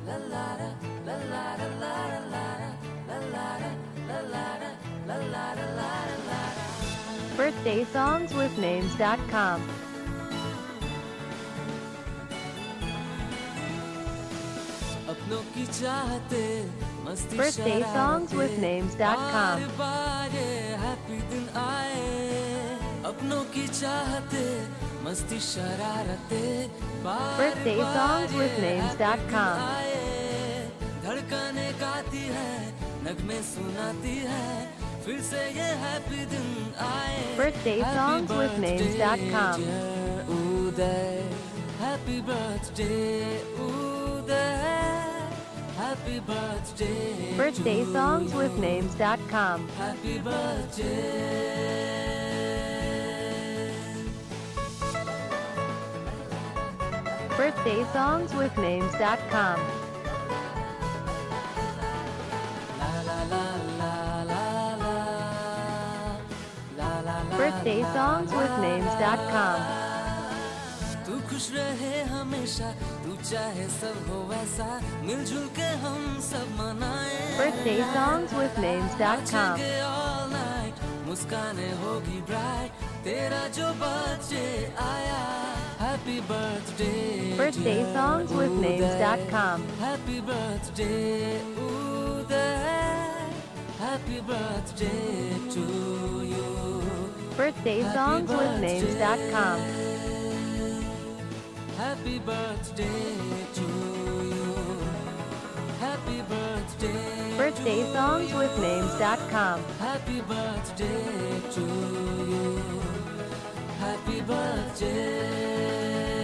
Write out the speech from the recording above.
Birthday songs with names.com. अपनों की चाहते मस्ती Birthday songs with names.com. Happy दिन आए अपनों की चाहते मस्ती शरारते Birthday songs with names.com. धड़कने गाती है नगमे सुनाती है फिर से ये हैप्पी दिन आए Birthday songs with names.com. Uday Happy birthday Uday Happy birthday Birthday songs with names.com. Happy birthday Birthday songs with names.com. Birthday songs with names.com. तू खुश रहे हमेशा तू चाहे सब हो वैसा मिलजुल के हम सब मनाए Birthday songs with names.com. all night मुस्काने होगी bright तेरा जो बर्थडे आया Happy birthday Birthday songs with names.com. Happy birthday Uday Happy birthday to you Birthday songs with names.com. Happy birthday to you Happy birthday Birthday songs with names.com. Happy birthday to you Happy birthday